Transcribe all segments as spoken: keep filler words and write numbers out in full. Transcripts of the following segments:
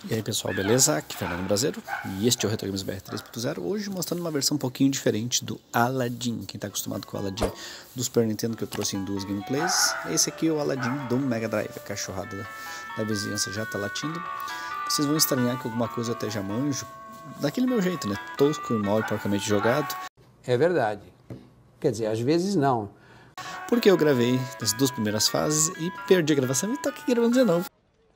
E aí pessoal, beleza? Aqui é Fernando Brasileiro e este é o Retro Games B R três ponto zero. Hoje mostrando uma versão um pouquinho diferente do Aladdin. Quem está acostumado com o Aladdin do Super Nintendo, que eu trouxe em duas gameplays, esse aqui é o Aladdin do Mega Drive. A cachorrada da, da vizinhança já está latindo. Vocês vão estranhar que alguma coisa eu até já manjo, daquele meu jeito, né? Tosco e mal e porcamente jogado. É verdade. Quer dizer, às vezes não. Porque eu gravei as duas primeiras fases e perdi a gravação e tô aqui gravando de novo.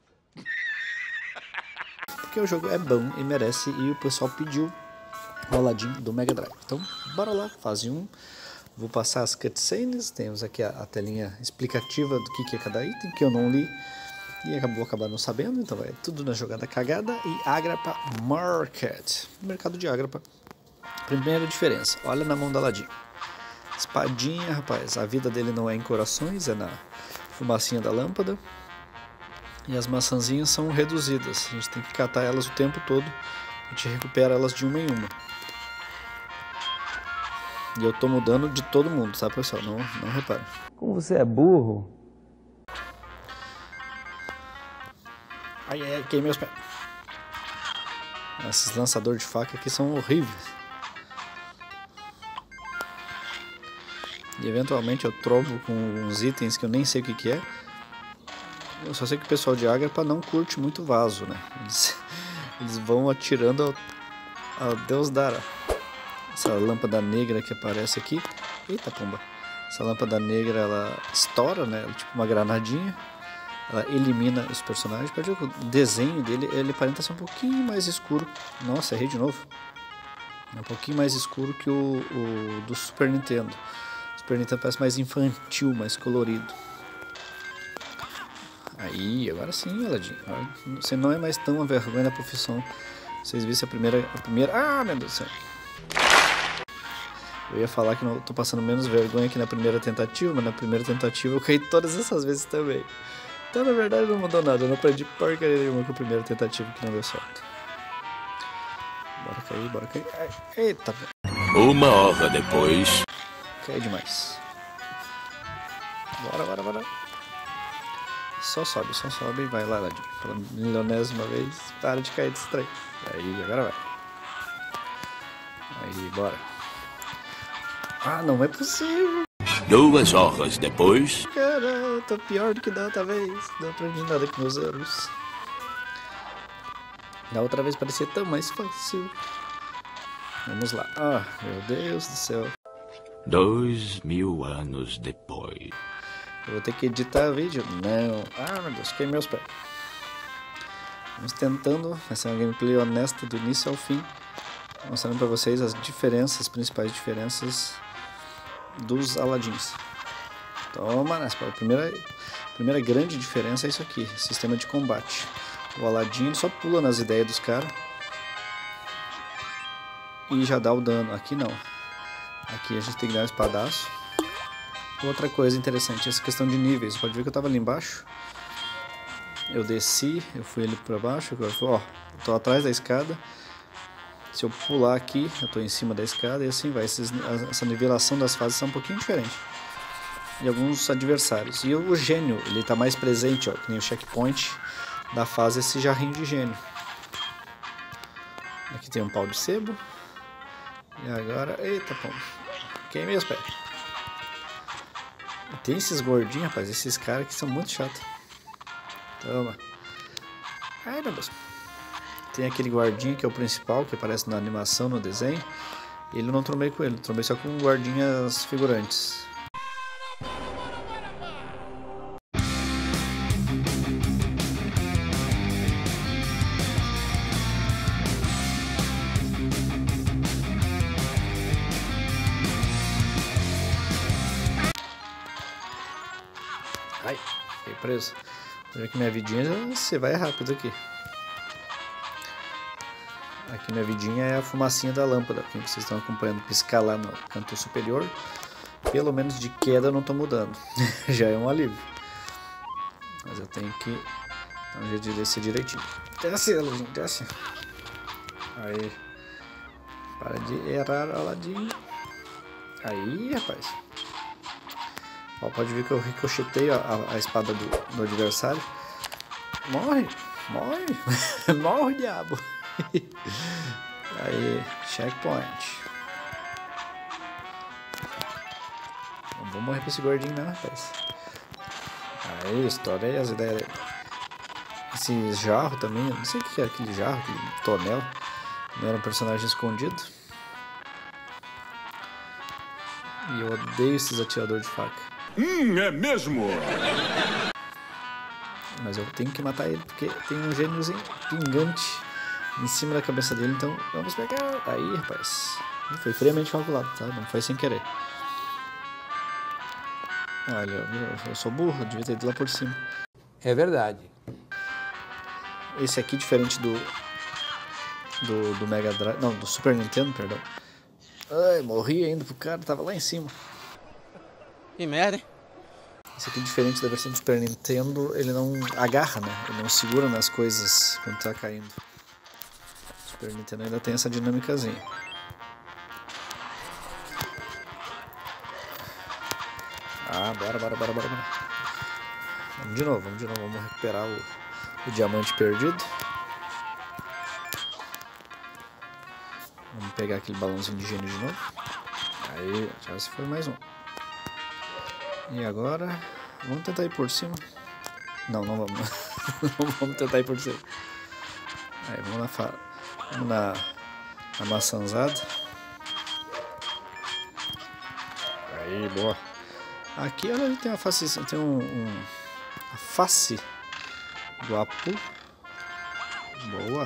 Porque o jogo é bom e merece, e o pessoal pediu o Aladdin do Mega Drive. Então, bora lá, fase um. Vou passar as cutscenes, temos aqui a, a telinha explicativa do que, que é cada item, que eu não li e acabou acabar não sabendo, então vai tudo na jogada cagada. E Agrapa Market, mercado de Agrapa. Primeira diferença, olha na mão do Aladdin. Espadinha, rapaz, a vida dele não é em corações, é na fumacinha da lâmpada. E as maçãzinhas são reduzidas, a gente tem que catar elas o tempo todo, a gente recupera elas de uma em uma. E eu tô mudando de todo mundo, tá pessoal? Não, não reparem. Como você é burro. Ai, ai, ai, queimei os pés. Esses lançadores de faca aqui são horríveis. E eventualmente eu trovo com uns itens que eu nem sei o que que é. Eu só sei que o pessoal de Agrapa não curte muito vaso, né? Eles, eles vão atirando ao, ao Deus dará. Essa lâmpada negra que aparece aqui. Eita pomba! Essa lâmpada negra, ela estoura, né? Ela é tipo uma granadinha. Ela elimina os personagens. Pode ver que o desenho dele, ele aparenta ser um pouquinho mais escuro. Nossa, errei de novo. É um pouquinho mais escuro que o, o do Super Nintendo. O Super Nintendo parece mais infantil, mais colorido. Aí, agora sim, Aladdin. Você não é mais tão uma vergonha da profissão. Vocês viram a primeira, a primeira... Ah, meu Deus do céu. Eu ia falar que não tô passando menos vergonha que na primeira tentativa, mas na primeira tentativa eu caí todas essas vezes também. Então, na verdade, não mudou nada. Eu não aprendi porcaria nenhuma com a primeira tentativa que não deu certo. Bora cair, bora cair. Eita. Uma hora depois. Cai demais. Bora, bora, bora. Só sobe, só sobe e vai lá, Aladdin. Pela milionésima vez, para de cair desse trem. Aí, agora vai. Aí, bora. Ah, não é possível. Duas horas depois. Cara, eu tô pior do que da outra vez. Não aprendi nada com meus erros. Da outra vez parecia tão mais fácil. Vamos lá. Ah, meu Deus do céu. Dois mil anos depois. Eu vou ter que editar vídeo? Não. Ah, meu Deus, queimei meus pés. Vamos tentando. Vai ser uma gameplay honesta do início ao fim. Mostrando pra vocês as diferenças, as principais diferenças dos Aladdins. Toma, né? A primeira, a primeira grande diferença é isso aqui. Sistema de combate. O Aladdin ele só pula nas ideias dos caras. E já dá o dano. Aqui não. Aqui a gente tem que dar um espadaço. Outra coisa interessante, essa questão de níveis. Pode ver que eu estava ali embaixo. Eu desci, eu fui ali para baixo. Agora, ó, eu tô atrás da escada. Se eu pular aqui, eu tô em cima da escada e assim vai. Esses, essa nivelação das fases é um pouquinho diferente. E alguns adversários. E o gênio, ele tá mais presente, ó, que nem o checkpoint da fase, esse jarrinho de gênio. Aqui tem um pau de sebo. E agora, eita, pô, queimei os pés. Tem esses gordinhos, rapaz, esses caras que são muito chatos. Toma. Ai, meu Deus. Tem aquele guardinha que é o principal, que aparece na animação, no desenho. Ele eu não trombei com ele, trombei só com guardinhas figurantes. Ai, fiquei preso. Vou ver que minha vidinha você vai rápido aqui. Aqui minha vidinha é a fumacinha da lâmpada, que vocês estão acompanhando piscar lá no canto superior. Pelo menos de queda eu não estou mudando. Já é um alívio. Mas eu tenho que dar um jeito de descer direitinho. Desce, Aladdin, desce. Aí. Para de errar, Aladdin. Aí, rapaz. Ó, pode ver que eu ricochetei a, a, a espada do, do adversário. Morre! Morre! Morre, diabo! Aí, checkpoint. Não vou morrer pra esse gordinho não, rapaz. Aí, estourei as ideias dele. Esse jarro também, eu não sei o que é aquele jarro, aquele tonel. Não era um personagem escondido. E eu odeio esses atiradores de faca. Hum, é mesmo? Mas eu tenho que matar ele, porque tem um gêniozinho pingante em cima da cabeça dele, então vamos pegar. Aí, rapaz. Foi friamente calculado, tá? Não foi sem querer. Olha, eu sou burro, eu devia ter ido lá por cima. É verdade. Esse aqui, diferente do, do, do Mega Drive, não, do Super Nintendo, perdão. Ai, morri ainda pro cara, tava lá em cima. Que merda, hein? Esse aqui, diferente da versão do Super Nintendo, ele não agarra, né? Ele não segura nas coisas quando tá caindo. O Super Nintendo ainda tem essa dinâmicazinha. Ah, bora, bora, bora, bora, bora. Vamos de novo, vamos de novo, vamos recuperar o, o diamante perdido. Vamos pegar aquele balãozinho de gênio de novo. Aí, já se foi mais um. E agora, vamos tentar ir por cima. Não, não vamos. Não vamos tentar ir por cima. Aí, vamos na, fa... vamos na... na maçãzada. Aí, boa. Aqui, olha, ele tem uma face, tem um, um a face do Apu. Boa.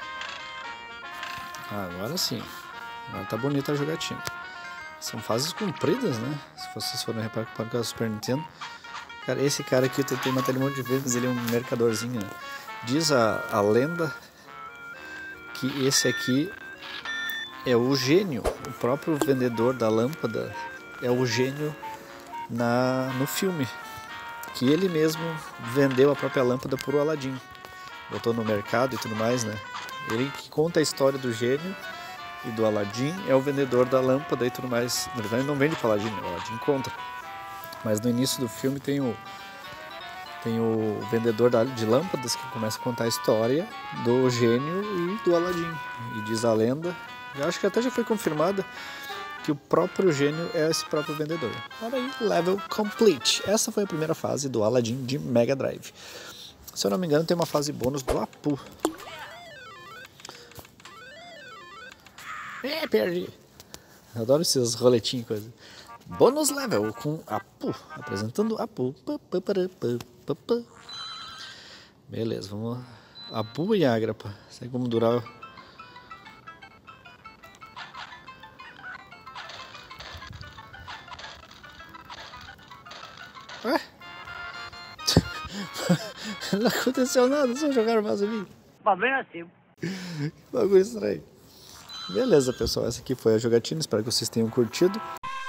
Agora sim. Agora tá bonita a jogatina. São fases compridas, né? Se vocês forem reparar com o Super Nintendo. Cara, esse cara aqui eu tentei matar ele um monte de vezes, mas ele é um mercadorzinho, né? Diz a, a lenda que esse aqui é o gênio. O próprio vendedor da lâmpada é o gênio na, no filme. Que ele mesmo vendeu a própria lâmpada por o Aladdin. Botou no mercado e tudo mais, né? Ele que conta a história do gênio e do Aladdin é o vendedor da lâmpada e tudo mais. Na verdade, ele não vende para o Aladdin, o Aladdin conta. Mas no início do filme tem o, tem o vendedor de lâmpadas que começa a contar a história do gênio e do Aladdin. E diz a lenda, eu acho que até já foi confirmada, que o próprio gênio é esse próprio vendedor. Olha aí, level complete. Essa foi a primeira fase do Aladdin de Mega Drive. Se eu não me engano, tem uma fase bônus do Apu. É, perdi. Eu adoro esses roletinhos e coisa. Bônus level com Apu. Apresentando Apu. Beleza, vamos. Apu e Agrapa. Sei como durar. Ué? Não aconteceu nada, só jogaram vaselina. Mas bem assim. Que bagulho estranho. Beleza, pessoal, essa aqui foi a jogatina, espero que vocês tenham curtido.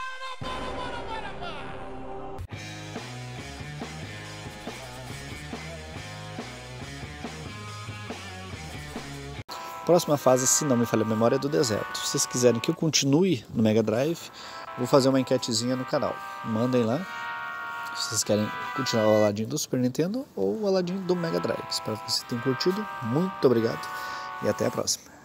Próxima fase, se não me falha a memória, é do deserto. Se vocês quiserem que eu continue no Mega Drive, vou fazer uma enquetezinha no canal. Mandem lá se vocês querem continuar o Aladdin do Super Nintendo ou o Aladdin do Mega Drive. Espero que vocês tenham curtido. Muito obrigado e até a próxima.